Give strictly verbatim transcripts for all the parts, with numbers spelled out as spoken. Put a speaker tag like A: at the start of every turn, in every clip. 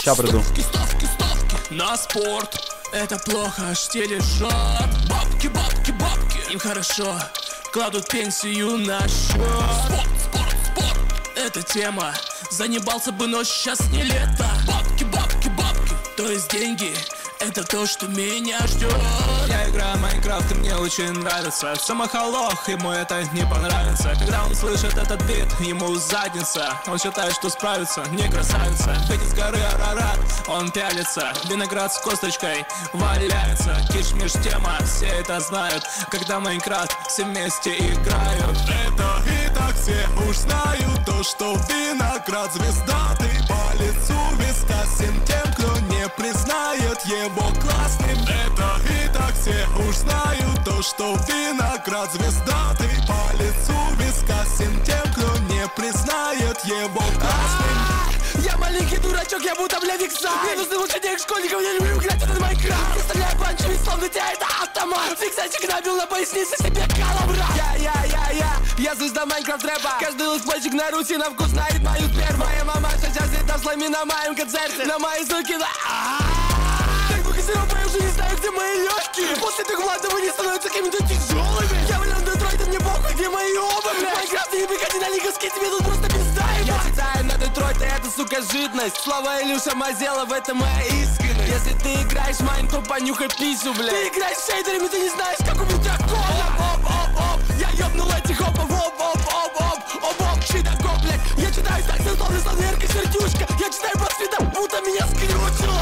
A: Ща приду.
B: Ставки, ставки, ставки на спорт. Это плохо, аж те лежат. Бабки, бабки, бабки, им хорошо. Кладут пенсию на счет. Спорт, спорт, спорт. Это тема. Занебался бы, но сейчас не лето. Бабки, бабки, бабки. То есть деньги. Это то, что меня ждет. Я играю в Майнкрафт, и мне очень нравится. Самохолох, ему это не понравится. Когда он слышит этот бит, ему задница. Он считает, что справится, не красавица. Бейте с горы Арарат, он пялится. Виноград с косточкой валяется. Киш-миш тема, все это знают. Когда Майнкрафт все вместе играют. Это и так все уж знают. То, что виноград звезда. Ты по лицу виска всем тем, кто не признает его классным. Это и так все уж знают. То, что виноград звезда. Ты по лицу виска всем тем, кто не признает его классным. Я маленький дурачок, я будто бля викса. Мне нужны лучше денег школьников, я люблю играть этот Майнкрафт. Я стреляю панчами, словно тебя это автомат. Фиксатик набил на пояснице себе калабра. Я, я, я, я, я звезда Майнкрафт рэпа. Каждый лыспальчик на Руси на вкус знает мою сперму. Моя мама сейчас это слами на моем концерте. На мои звуки, да. Как бы газировка, я уже не знаю, где мои легкие. После этих ладов они становятся какими-то тяжелыми. Я влен Детройт, мне похуй, где мои оба, бля. Майнкрафт, ты не приходи на лиговский, тебе тут просто пизда. Я читаю на Детройт, это, сука, жидность. Слова Илюша Мазела, в этом моя искренность. Если ты играешь в Майн, то понюхай писю, бля. Ты играешь с шейдерами, ты не знаешь, как убить дракона. Оп, оп, оп, я ёбнул этих опов, оп, оп, оп, оп, оп, оп, читако, блядь. Я читаю так, словно словно сердючка. Я читаю по цветам, будто меня скрючило.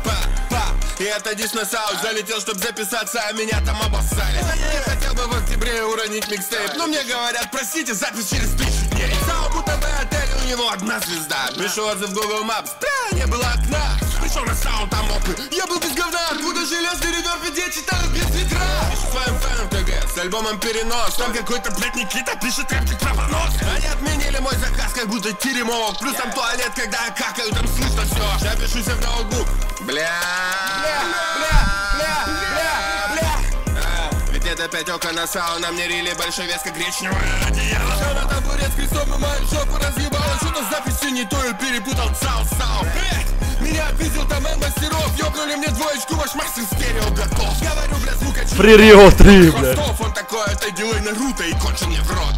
C: И это дис на саунд залетел, чтоб записаться, а меня там обоссали. Я хотел бы в октябре уронить микстейп, но мне говорят, простите, запись через тысячу дней. Сау будто бы отель, у него одна звезда. Пишу отзыв в Google Maps, да, не было окна. Пришел на саунд, там опы, я был без говна. Откуда железный реверб, где читаю без ведра. Пишу своим фэнам ТГ, с альбомом перенос. Там какой-то, блядь, Никита пишет рэп как правонос. Они отменили мой заказ, как будто теремок. Плюс там туалет, когда я какаю, там слышно все. Я пишу себе в ноутбук, бля. Бля, бля, бля, бля. А, ведь это пять окон на сау, на мне рили большой вес, как гречневое одеяло. Все на табурет с крестом и мою жопу разъебало. Что-то с записью не то и перепутал сау-сау. Меня отпиздил там М-мастеров. Ёбнули мне двоечку, ваш мастер стерео готов. Говорю, бля, звука чуть.
A: Фри Рио три, бля.
C: Он такой, это дилей Наруто и кончил мне в рот.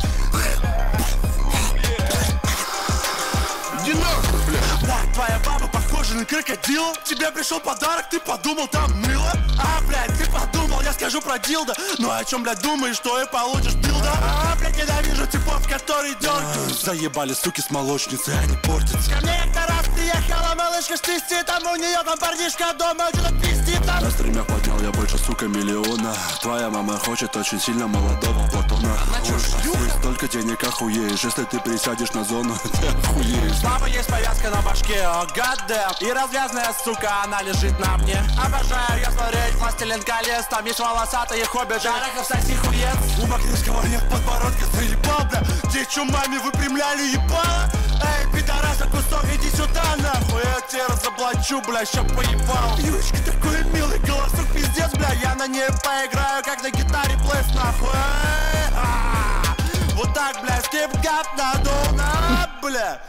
C: Иди нахуй, бля.
D: Да, твоя баба похожа на крокодила. Тебе пришел подарок, ты подумал, там мыло. А, блядь, ты подумал, я скажу про дилда. Ну о чем, блядь, думаешь, что и получишь билда? А, блядь, ненавижу типов, которые дергают. Заебали, суки, с молочницы, они портятся. Ко мне как-то раз приехала малышка штысти. Там у нее там парнишка дома, что-то пиздит там. На стримях поднял я больше, сука, миллиона. Твоя мама хочет очень сильно молодого Платона. Ой, столько денег охуеешь. Если ты пересядешь на зону, ты охуеешь. Папа, есть повязка на башке, о, гаддем. И развязная, сука, она лежит на мне. Обожаю я смотреть «Властелин колец». Там есть волосатые хоббиты. Жарахов, соси хуец. У Макринского нет подбородка, заебал, бля. Где чумами выпрямляли ебало. Эй, пидораса, кусок, иди сюда, нахуй. Я тебе разоблачу, бля, ща поебал. Юрочка такой милый, голосок пиздец, бля. Я на ней поиграю, как на гитаре плейс, нахуй. А-а-а. Вот так, бля, скип-гап надо, бля.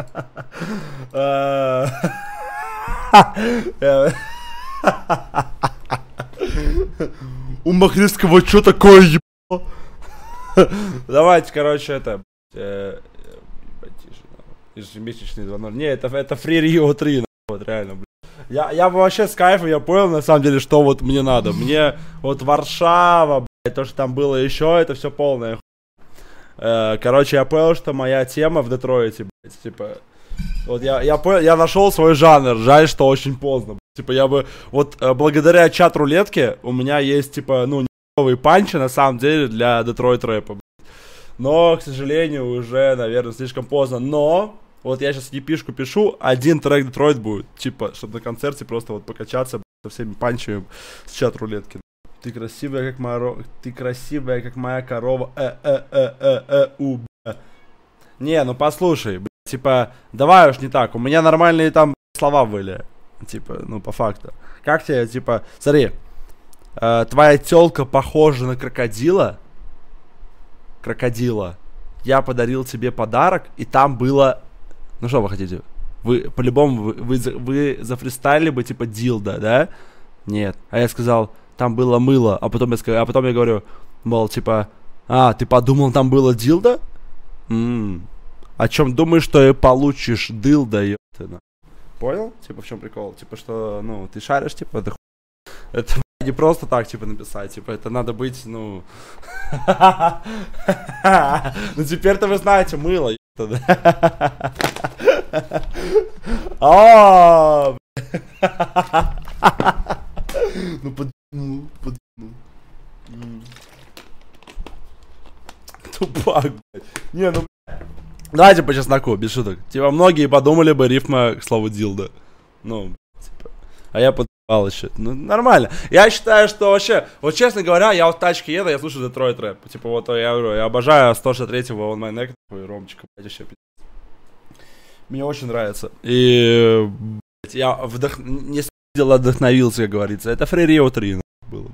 A: У Махнинского что такое, ебало? Давайте, короче, это ежемесячный два ноль. Не, это, это Free Rio три, вот реально, блин. Я, я вообще с кайфом, я понял, на самом деле, что вот мне надо. Мне вот Варшава, блядь, то, что там было еще, это все полное. Короче, я понял, что моя тема в Детройте, блядь, типа... Вот я, я понял, я нашел свой жанр, жаль, что очень поздно. Типа я бы, вот благодаря чат-рулетке у меня есть, типа, ну, новые панчи, на самом деле, для Детройт рэпа. Но, к сожалению, уже, наверное, слишком поздно. Но, вот я сейчас епишку пишу, один трек Детройт будет, типа, чтобы на концерте просто вот покачаться со всеми панчами с чат-рулетки. Ты красивая, как моя, ты красивая, как моя корова, э-э-э-э-э-у, бля. Не, ну послушай, бля. Типа, давай уж не так, у меня нормальные там слова были. Типа, ну по факту. Как тебе, типа, смотри, э, твоя тёлка похожа на крокодила. Крокодила. Я подарил тебе подарок, и там было... Ну что вы хотите? вы по-любому, вы, вы, за- вы зафристайлили бы, типа, дилда, да? Нет. А я сказал, там было мыло, а потом я, сказал, а потом я говорю, мол, типа, а, ты подумал, там было дилда? М-м. О чем думаешь, что и получишь дилда, ёптана? Понял? Типа, в чем прикол? Типа, что, ну, ты шаришь, типа, это хуй. Это не просто так, типа, написать, типа, это надо быть, ну... Ну, теперь-то вы знаете, мыло, ёптана. А, ну, подумал, подумал. Тупак, блядь. Не, ну, давайте по чесноку, без шуток. Типа, многие подумали бы рифма к слову дилда. Ну, типа, а я подумал еще. Ну, нормально. Я считаю, что вообще, вот честно говоря, я вот в тачке еду, я слушаю Detroit рэп. Типа, вот я говорю, я обожаю сто шестьдесят третьего On My Neck, такой Ромчика, блядь, вообще, пи***. Мне очень нравится. И, блядь, я вдох... не видел, вдохновился, как говорится. Это Free Rio три.